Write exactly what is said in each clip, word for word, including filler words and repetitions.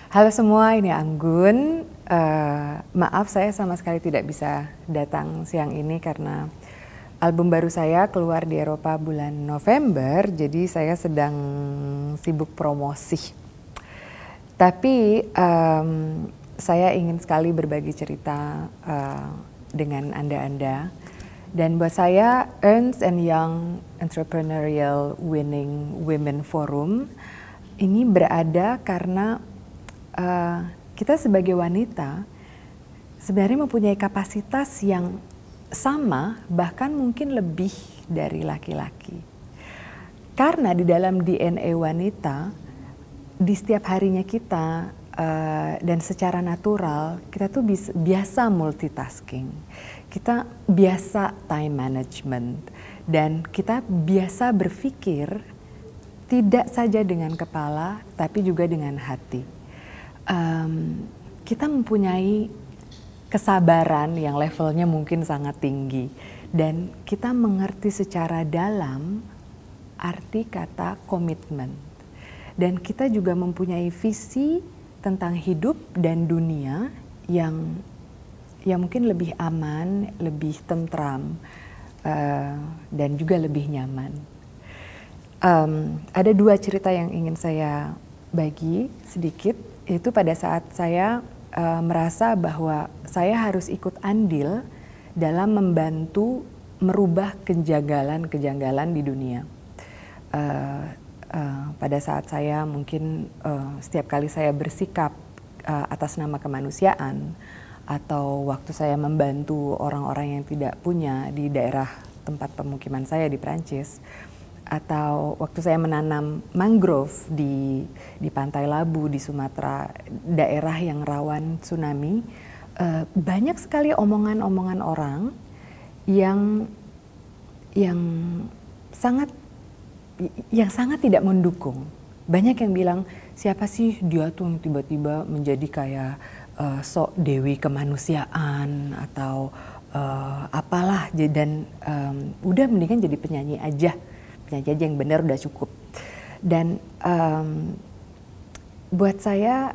Halo semua, ini Anggun. Uh, maaf saya sama sekali tidak bisa datang siang ini karena album baru saya keluar di Eropa bulan November, jadi saya sedang sibuk promosi. Tapi um, saya ingin sekali berbagi cerita uh, dengan Anda-Anda. Dan buat saya, Ernst and Young Entrepreneurial Winning Women Forum ini berada karena Uh, kita sebagai wanita sebenarnya mempunyai kapasitas yang sama, bahkan mungkin lebih dari laki-laki. Karena di dalam D N A wanita, di setiap harinya kita uh, dan secara natural, kita tuh bis, biasa multitasking. Kita biasa time management dan kita biasa berpikir tidak saja dengan kepala, tapi juga dengan hati. Um, kita mempunyai kesabaran yang levelnya mungkin sangat tinggi dan kita mengerti secara dalam arti kata komitmen, dan kita juga mempunyai visi tentang hidup dan dunia yang yang mungkin lebih aman, lebih tentram, uh, dan juga lebih nyaman. Um, ada dua cerita yang ingin saya bagi sedikit. Itu pada saat saya uh, merasa bahwa saya harus ikut andil dalam membantu merubah kejanggalan-kejanggalan di dunia. Uh, uh, pada saat saya mungkin uh, setiap kali saya bersikap uh, atas nama kemanusiaan, atau waktu saya membantu orang-orang yang tidak punya di daerah tempat pemukiman saya di Prancis, atau waktu saya menanam mangrove di di Pantai Labu di Sumatera, daerah yang rawan tsunami, uh, banyak sekali omongan-omongan orang yang yang sangat yang sangat tidak mendukung. Banyak yang bilang, siapa sih dia tuh yang tiba-tiba menjadi kayak uh, sok dewi kemanusiaan atau uh, apalah, dan um, udah mendingan jadi penyanyi aja. Penyanyi aja yang benar udah cukup. Dan um, buat saya,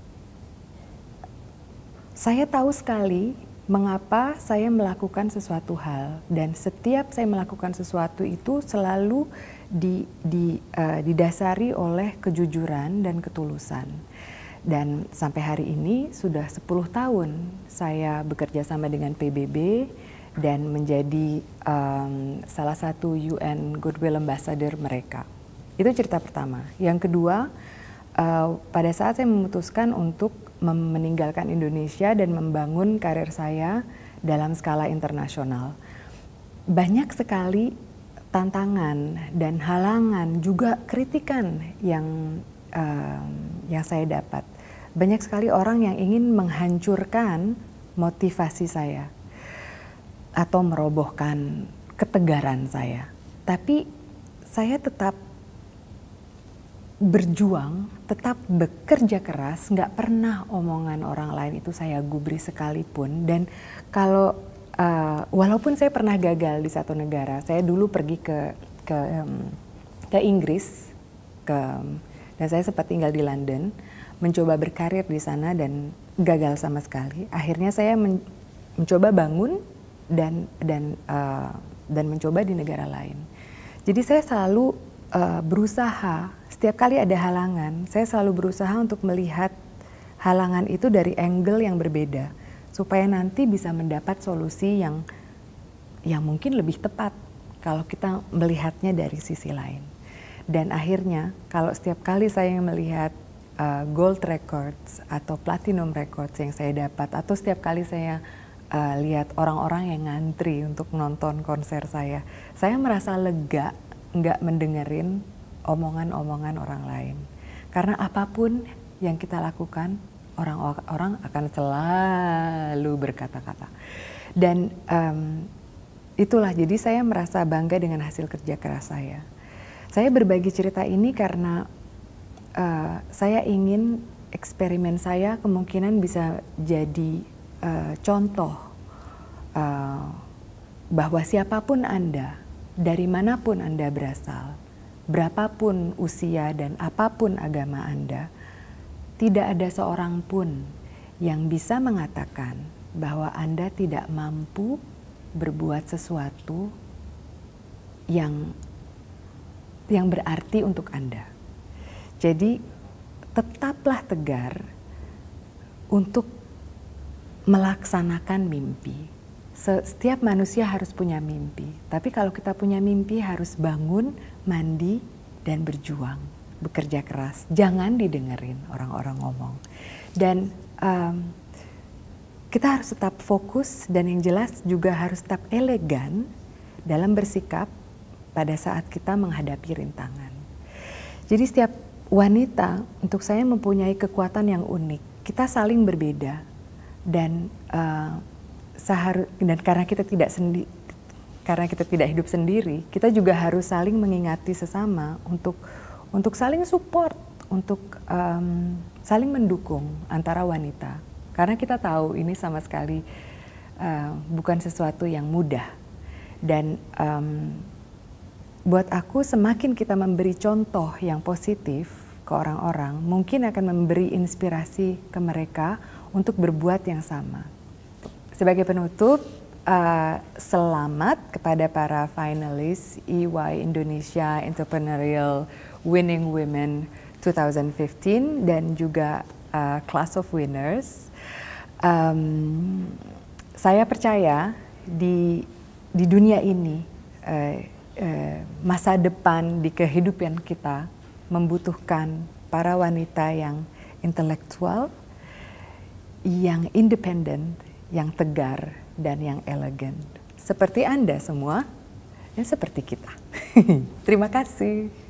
saya tahu sekali mengapa saya melakukan sesuatu hal, dan setiap saya melakukan sesuatu itu selalu di, di, uh, didasari oleh kejujuran dan ketulusan. Dan sampai hari ini sudah sepuluh tahun saya bekerja sama dengan P B B dan menjadi um, salah satu U N Goodwill Ambassador mereka. Itu cerita pertama. Yang kedua, uh, pada saat saya memutuskan untuk meninggalkan Indonesia dan membangun karir saya dalam skala internasional, banyak sekali tantangan dan halangan, juga kritikan yang uh, yang saya dapat. Banyak sekali orang yang ingin menghancurkan motivasi saya atau merobohkan ketegaran saya. Tapi saya tetap berjuang, tetap bekerja keras, nggak pernah omongan orang lain itu saya gubris sekalipun. Dan kalau uh, walaupun saya pernah gagal di satu negara, saya dulu pergi ke ke um, ke Inggris, ke dan saya sempat tinggal di London, mencoba berkarir di sana dan gagal sama sekali. Akhirnya saya men, mencoba bangun dan dan uh, dan mencoba di negara lain. Jadi saya selalu uh, berusaha, setiap kali ada halangan, saya selalu berusaha untuk melihat halangan itu dari angle yang berbeda, supaya nanti bisa mendapat solusi yang yang mungkin lebih tepat kalau kita melihatnya dari sisi lain. Dan akhirnya kalau setiap kali saya melihat uh, gold records atau platinum records yang saya dapat, atau setiap kali saya Uh, lihat orang-orang yang ngantri untuk nonton konser saya, saya merasa lega nggak mendengerin omongan-omongan orang lain. Karena apapun yang kita lakukan, orang-orang akan selalu berkata-kata. Dan um, itulah, jadi saya merasa bangga dengan hasil kerja keras saya. Saya berbagi cerita ini karena uh, saya ingin eksperimen saya kemungkinan bisa jadi Uh, contoh uh, bahwa siapapun Anda, dari manapun Anda berasal, berapapun usia dan apapun agama Anda, tidak ada seorang pun yang bisa mengatakan bahwa Anda tidak mampu berbuat sesuatu yang yang berarti untuk Anda. Jadi tetaplah tegar untuk melaksanakan mimpi. Setiap manusia harus punya mimpi, tapi kalau kita punya mimpi harus bangun, mandi, dan berjuang, bekerja keras. Jangan didengerin orang-orang ngomong. Dan um, kita harus tetap fokus, dan yang jelas juga harus tetap elegan dalam bersikap pada saat kita menghadapi rintangan. Jadi setiap wanita untuk saya mempunyai kekuatan yang unik. Kita saling berbeda, dan uh, Seharu, dan karena kita tidak sendi, karena kita tidak hidup sendiri, kita juga harus saling mengingati sesama untuk untuk saling support, untuk um, saling mendukung antara wanita. Karena kita tahu ini sama sekali uh, bukan sesuatu yang mudah. Dan um, buat aku semakin kita memberi contoh yang positif ke orang-orang, mungkin akan memberi inspirasi ke mereka untuk berbuat yang sama. Sebagai penutup, uh, selamat kepada para finalis E Y Indonesia Entrepreneurial Winning Women dua ribu lima belas dan juga uh, Class of Winners. Um, saya percaya di di dunia ini uh, uh, masa depan di kehidupan kita membutuhkan para wanita yang intelektual, yang independen, yang tegar, dan yang elegan. Seperti Anda semua, dan seperti kita. Terima kasih.